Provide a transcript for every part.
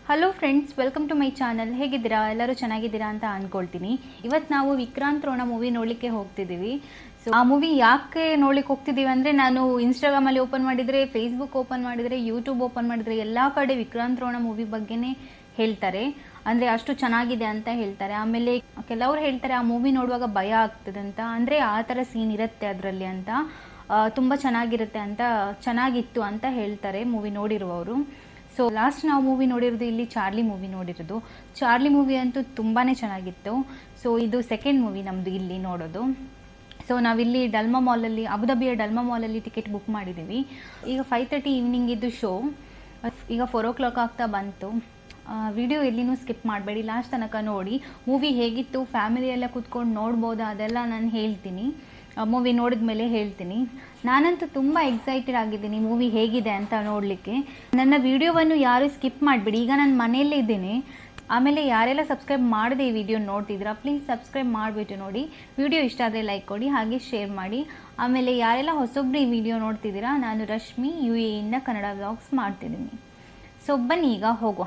Hello friends, welcome to my channel. ಹೇಗಿದ್ದೀರಾ? ಎಲ್ಲರೂ ಚೆನ್ನಾಗಿದ್ದೀರಾ ಅಂತ ಅಂದ್ಕೊಳ್ತೀನಿ. ಇವತ್ತು ನಾವು ವಿಕ್ರಾಂತ್ ರೋಣ ಮೂವಿ ನೋಡಲಿಕ್ಕೆ ಹೋಗ್ತಿದ್ದೀವಿ. ಸೊ ಆ ಮೂವಿ ಯಾಕೆ ನೋಡ್ಲಿಕ್ಕೆ ಹೋಗ್ತಿದ್ದೀವಿ ಅಂದರೆ, ನಾನು ಇನ್ಸ್ಟಾಗ್ರಾಮಲ್ಲಿ ಓಪನ್ ಮಾಡಿದರೆ, ಫೇಸ್ಬುಕ್ ಓಪನ್ ಮಾಡಿದರೆ, ಯೂಟ್ಯೂಬ್ ಓಪನ್ ಮಾಡಿದರೆ ಎಲ್ಲ ಕಡೆ ವಿಕ್ರಾಂತ್ ರೋಣ ಮೂವಿ ಬಗ್ಗೆನೇ ಹೇಳ್ತಾರೆ. ಅಂದರೆ ಅಷ್ಟು ಚೆನ್ನಾಗಿದೆ ಅಂತ ಹೇಳ್ತಾರೆ. ಆಮೇಲೆ ಕೆಲವರು ಹೇಳ್ತಾರೆ ಆ ಮೂವಿ ನೋಡುವಾಗ ಭಯ ಆಗ್ತದೆ ಅಂತ, ಅಂದರೆ ಆ ಥರ ಸೀನ್ ಇರುತ್ತೆ ಅದರಲ್ಲಿ ಅಂತ, ತುಂಬ ಚೆನ್ನಾಗಿರುತ್ತೆ ಅಂತ, ಚೆನ್ನಾಗಿತ್ತು ಅಂತ ಹೇಳ್ತಾರೆ ಮೂವಿ ನೋಡಿರುವವರು. ಸೊ ಲಾಸ್ಟ್ ನಾವು ಮೂವಿ ನೋಡಿರೋದು ಇಲ್ಲಿ ಚಾರ್ಲಿ ಮೂವಿ ನೋಡಿರೋದು. ಚಾರ್ಲಿ ಮೂವಿ ಅಂತೂ ತುಂಬಾ ಚೆನ್ನಾಗಿತ್ತು. ಸೊ ಇದು ಸೆಕೆಂಡ್ ಮೂವಿ ನಮ್ಮದು ಇಲ್ಲಿ ನೋಡೋದು. ಸೊ ನಾವಿಲ್ಲಿ ಡಲ್ಮಾ ಮಾಲಲ್ಲಿ, ಅಬುದಾಬಿಯ ಡಲ್ಮಾ ಮಾಲಲ್ಲಿ ಟಿಕೆಟ್ ಬುಕ್ ಮಾಡಿದ್ದೀವಿ. ಈಗ 5:30 ಈವ್ನಿಂಗ್ ಇದ್ದು ಶೋ, ಈಗ 4 o'clock ಆಗ್ತಾ ಬಂತು. ವಿಡಿಯೋ ಎಲ್ಲಿನೂ ಸ್ಕಿಪ್ ಮಾಡಬೇಡಿ, ಲಾಸ್ಟ್ ತನಕ ನೋಡಿ. ಮೂವಿ ಹೇಗಿತ್ತು, ಫ್ಯಾಮಿಲಿ ಎಲ್ಲ ಕೂತ್ಕೊಂಡು ನೋಡ್ಬೋದಾ ಅದೆಲ್ಲ ನಾನು ಹೇಳ್ತೀನಿ, ಮೂವಿ ನೋಡಿದ ಮೇಲೆ ಹೇಳ್ತೀನಿ. ನಾನಂತೂ ತುಂಬ ಎಕ್ಸೈಟೆಡ್ ಆಗಿದ್ದೀನಿ ಮೂವಿ ಹೇಗಿದೆ ಅಂತ ನೋಡಲಿಕ್ಕೆ. ನನ್ನ ವಿಡಿಯೋವನ್ನು ಯಾರು ಸ್ಕಿಪ್ ಮಾಡಿಬಿಡಿ. ಈಗ ನಾನು ಮನೆಯಲ್ಲೇ ಇದ್ದೀನಿ. ಆಮೇಲೆ ಯಾರೆಲ್ಲ ಸಬ್ಸ್ಕ್ರೈಬ್ ಮಾಡದೆ ಈ ವಿಡಿಯೋ ನೋಡ್ತಿದ್ದೀರಾ, ಪ್ಲೀಸ್ ಸಬ್ಸ್ಕ್ರೈಬ್ ಮಾಡಿಬಿಟ್ಟು ನೋಡಿ. ವಿಡಿಯೋ ಇಷ್ಟ ಆದರೆ ಲೈಕ್ ಕೊಡಿ, ಹಾಗೆ ಶೇರ್ ಮಾಡಿ. ಆಮೇಲೆ ಯಾರೆಲ್ಲ ಹೊಸೊಬ್ಬರು ಈ ವಿಡಿಯೋ ನೋಡ್ತಿದ್ದೀರಾ, ನಾನು ರಶ್ಮಿ UAE ಇಂದ ಕನ್ನಡ ವ್ಲಾಗ್ಸ್ ಮಾಡ್ತಿದ್ದೀನಿ. ಸೊ ಬನ್ನಿ ಈಗ ಹೋಗುವ.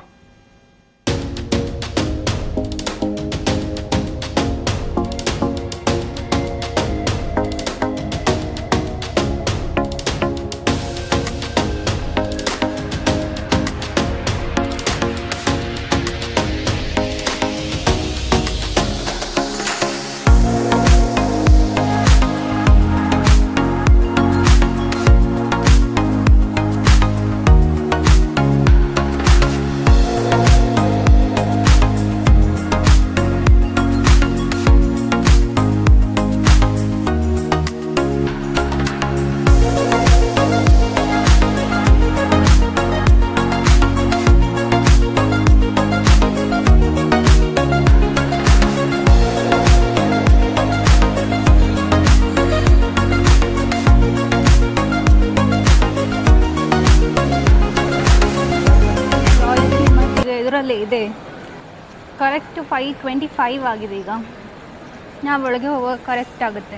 ಇದರಲ್ಲೇ ಇದೆ. ಕರೆಕ್ಟ್ 5:25 ಆಗಿದೆ. ಈಗ ನಾವು ಒಳಗೆ ಹೋಗುವಾಗ ಕರೆಕ್ಟ್ ಆಗುತ್ತೆ.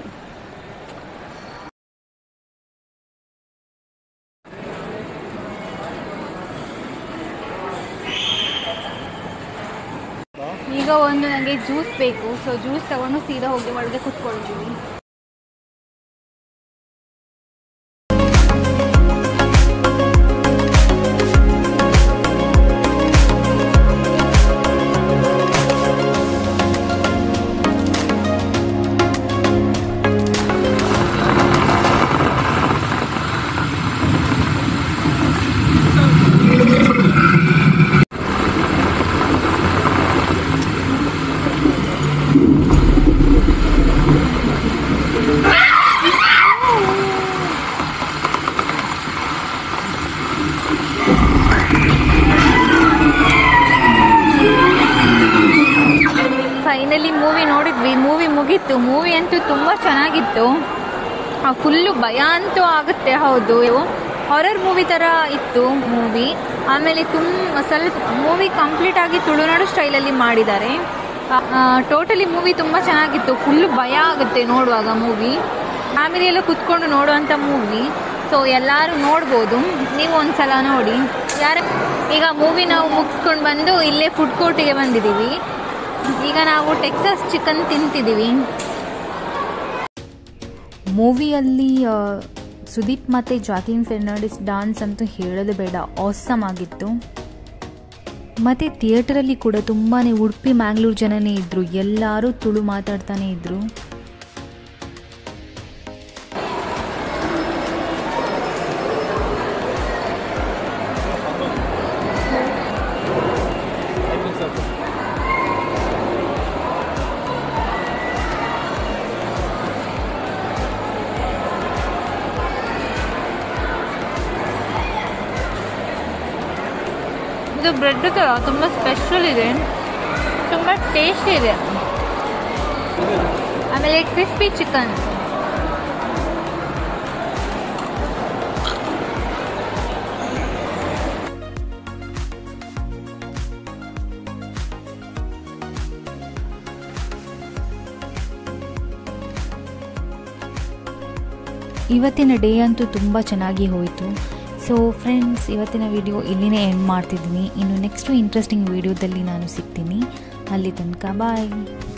ಈಗ ಒಂದು ನನಗೆ ಜ್ಯೂಸ್ ಬೇಕು. ಸೊ ಜ್ಯೂಸ್ ತಗೊಂಡು ಸೀದಾ ಹೋಗಿ ಒಳಗೆ ಕೂತ್ಕೊಳ್ತೀವಿ. ಫೈನಲಿ ಮೂವಿ ನೋಡಿದ್ವಿ, ಮೂವಿ ಮುಗೀತು. ಮೂವಿ ಅಂತೂ ತುಂಬ ಚೆನ್ನಾಗಿತ್ತು. ಫುಲ್ಲು ಭಯ ಅಂತೂ ಆಗುತ್ತೆ, ಹೌದು. ಹಾರರ್ ಮೂವಿ ಥರ ಇತ್ತು ಮೂವಿ. ಆಮೇಲೆ ಸ್ವಲ್ಪ ಮೂವಿ ಕಂಪ್ಲೀಟ್ ಆಗಿ ತುಳುನಾಡು ಸ್ಟೈಲಲ್ಲಿ ಮಾಡಿದ್ದಾರೆ. ಟೋಟಲಿ ಮೂವಿ ತುಂಬ ಚೆನ್ನಾಗಿತ್ತು. ಫುಲ್ಲು ಭಯ ಆಗುತ್ತೆ ನೋಡುವಾಗ ಮೂವಿ. ಫ್ಯಾಮಿಲಿ ಎಲ್ಲ ಕುತ್ಕೊಂಡು ನೋಡುವಂಥ ಮೂವಿ. ಸೊ ಎಲ್ಲರೂ ನೋಡ್ಬೋದು, ನೀವು ಒಂದ್ಸಲ ನೋಡಿ. ಈಗ ಮೂವಿ ನಾವು ಮುಗಿಸ್ಕೊಂಡು ಬಂದು ಇಲ್ಲೇ ಫುಡ್ ಕೋರ್ಟಿಗೆ ಬಂದಿದ್ದೀವಿ. ಈಗ ನಾವು ಟೆಕ್ಸಾಸ್ ಚಿಕನ್ ತಿಂತಿದ್ದೀವಿ. ಮೂವಿಯಲ್ಲಿ ಸುದೀಪ್ ಮತ್ತು ಜಾಕ್ಲಿನ್ ಫೆರ್ನಾಂಡಿಸ್ ಡಾನ್ಸ್ ಅಂತೂ ಹೇಳೋದು ಬೇಡ, ಆಸಮ್ ಆಗಿತ್ತು. ಮತ್ತು ಥಿಯೇಟರಲ್ಲಿ ಕೂಡ ತುಂಬಾ ಉಡುಪಿ ಮ್ಯಾಂಗ್ಳೂರು ಜನನೇ ಇದ್ದರು. ಎಲ್ಲರೂ ತುಳು ಮಾತಾಡ್ತಾನೆ ಇದ್ದರು. ಇದು ಬ್ರೆಡ್ ಥರ ತುಂಬ ಸ್ಪೆಷಲ್ ಇದೆ, ತುಂಬ ಟೇಸ್ಟಿ ಇದೆ. ಆಮೇಲೆ ಕ್ರಿಸ್ಪಿ ಚಿಕನ್. ಇವತ್ತಿನ ಡೇ ಅಂತೂ ತುಂಬ ಚೆನ್ನಾಗಿ ಹೋಯಿತು. ಸೊ ಫ್ರೆಂಡ್ಸ್, ಇವತ್ತಿನ ವಿಡಿಯೋ ಇಲ್ಲಿನೇ ಎಂಡ್ ಮಾಡ್ತಿದ್ದೀನಿ. ಇನ್ನು ನೆಕ್ಸ್ಟು ಇಂಟ್ರೆಸ್ಟಿಂಗ್ ವಿಡಿಯೋದಲ್ಲಿ ನಾನು ಸಿಗ್ತೀನಿ. ಅಲ್ಲಿ ತನಕ ಬಾಯ್.